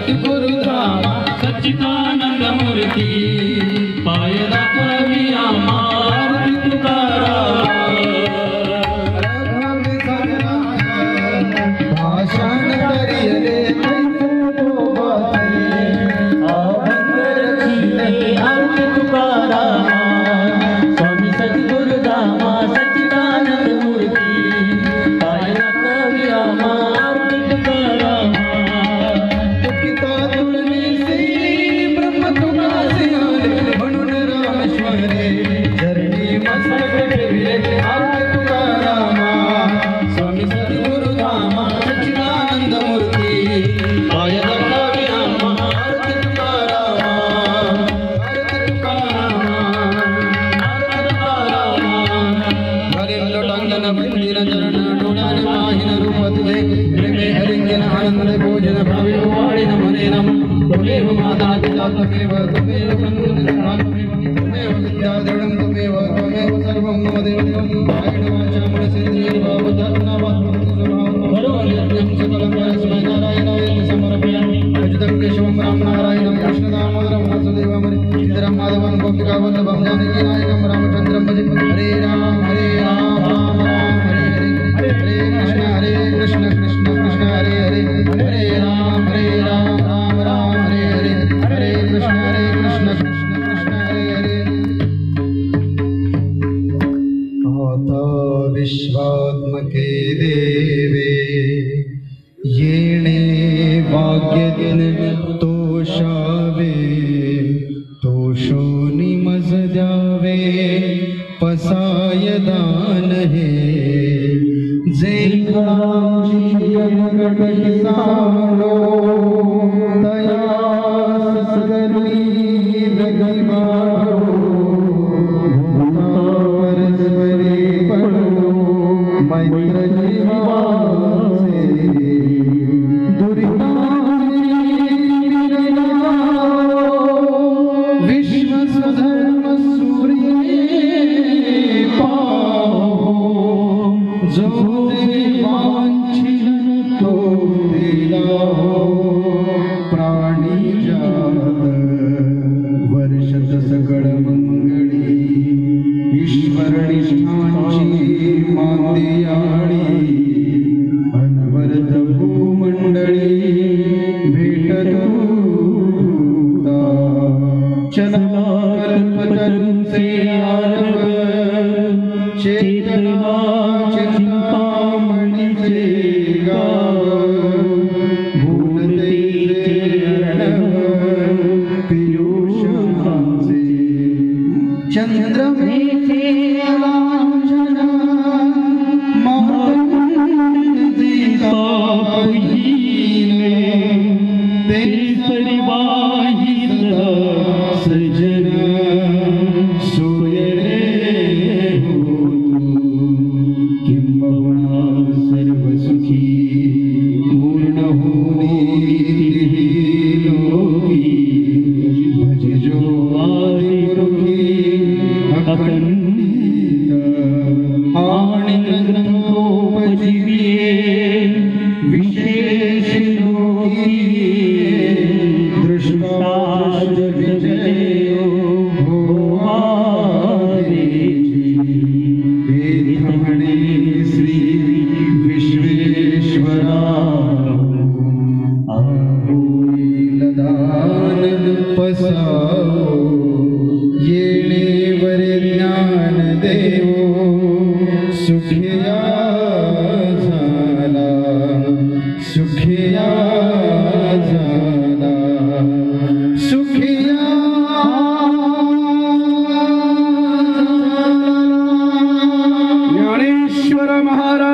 सद्गुरुधाम सच्चिदानंद मूर्ती पाय दाखवी आम्हा तुकाराम भाषण करियले स्वामी सद्गुरुधाम सच्चिदानंद मूर्ती पाय दाखवी आम्हा तुकाराम तुकिता तुलनेसी ब्रह्म तुकासे आले म्हणून रामेश्वरे धरणी मस्तक ठेविले आरती तुकाराम स्वामी सद्गुरुधाम सच्चिदानंद मूर्ती पाय दाखवी आम्हा आरती तुकाराम आरती तुकाराम आरती तुकाराम हरे लोटांगन मंदिर चरण डोळ्याने पाहिन रूप तुझे प्रेमे हरिंगन आनंद भोजन भावे वाळीन मने नम तुमेव माता पिता तुमेव तुमेव बंधु तुमेव विद्या द्रढं तुमेव सर्वं मम देवं कायेन वाचा मनसेन्द्रिय भावधर्मना सकलं परस्मै नारायणाय समर्पयामि अच्युतं केशवं राम नारायणं कृष्णदामोदरं वासुदेवं श्रीधरं माधवं गोपिकावल्लभं जानकीनायकं रामचन्द्रं भजे हरे राम राम राम हरे हरे कृष्ण कृष्ण कृष्ण हरे हरे हरे राम राम राम हरे हरे हरे कृष्ण कृष्ण कृष्ण हरे हरे आता विश्वात्मके देवे येणे भाग्यदिन तोषावे तोषोनी मज द्यावे पसाय दान हे जे सांगो तयास सगरी रगिवारो परस्परे पडो मैत्र जीवाचे विश्व स्वधर्म सूर्ये पाहो जो वांछित तो दिला प्राणी जात वर्षत सकळ मंगळी ईश्वर निष्ठांची मांदियाळी अनवरत भूमंडळी भेटतोता चला कल्पतरुंचे आरव चेतना चिंतामणीचे गाव भूमतेचे अर्णव पीयूषांचे चंद्रमेचे लांछन मातंगी तापहीने ते परिवाही सदा सृजन सोयरे किंबहुना सर्व सुखी पूर्ण होनी लोकी भज जो आदिपुरुषी अखंडित आणि ग्रंथोपजीविये विशेष लोकी दृष्टा विजयो भोवादेची वेदमणे श्री विश्वेश्वरा आहोईलदान पसावो येणे वरे ज्ञान देवो सुखिया झाला सुखिया झाला सुखिया ज्ञानेश्वर महाराज